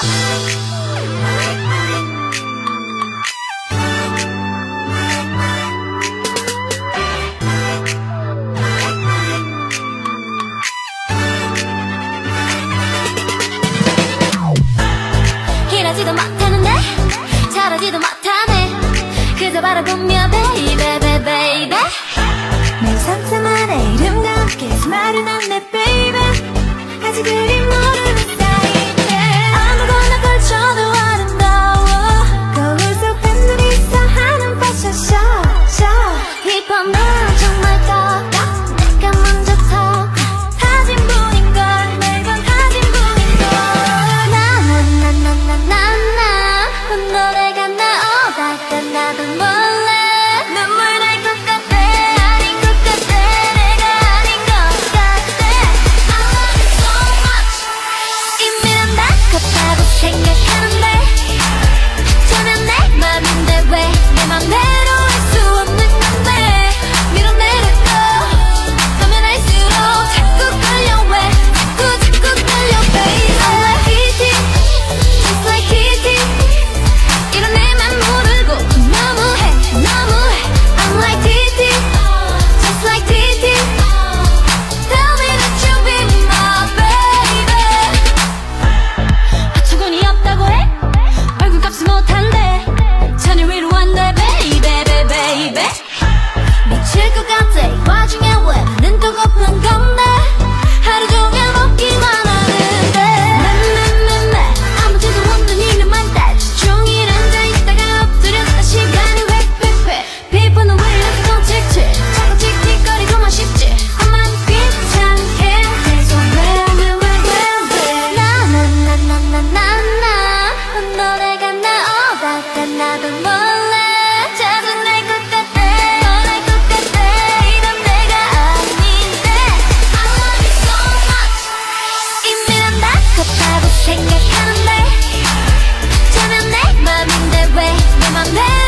이러지도 못하는데 잘하지도 못하네. 그저 바라보며 baby baby 내 상상만의 이름과 함께 말은 안내 baby. 아직 그리 모르는 사이인데 아무거나 걸쳐도 아름다워. 거울 속 팬들이서 하는 패션쇼 힙합은 정말 똑같아. 내가 먼저 더 사진뿐인걸 매번 사진뿐인걸. 나나나나나나 노래가 나오다가 나도 몰래 눈물 날 것 같아. 아닌 것 같아. 내가 아닌 것 같아. I love you so much. 이미 난 다급하고 생각하는데 전혀 내 맘인데 왜 내 맘대로 할 수 없는 건데 밀어내려도 가면 할수록 자꾸 끌려. 왜 자꾸 끌려 baby. I like TT just like TT. 이런 내맘 모르고 너무해 I'm like TT just like TT. Tell me that you be my baby. 어처구니 없다고 해? 얼굴값을 못한대. 천일 위로 한대 baby. 미칠 것 같아. 이 와중에 왜 눈 뜨고 픈 건데 하루 종일 먹기만 하는데 매 아무데도 없는 이름만 따지 종일 앉아있다가 엎드렸다 시간이 획 피부는 왜 이렇게 더 칙칙 자꾸 틱틱거리고만 싶지. 엄만 귀찮게 계속 왜 나나나나나나 노래가 나오다가 나도 몰래 짜증날 것 같아. 원할 것 같아. 이런 내가 아닌데 I love you so much. 이미 난 다급하고 생각하는데 전혀 내 맘인데 왜 내 맘대로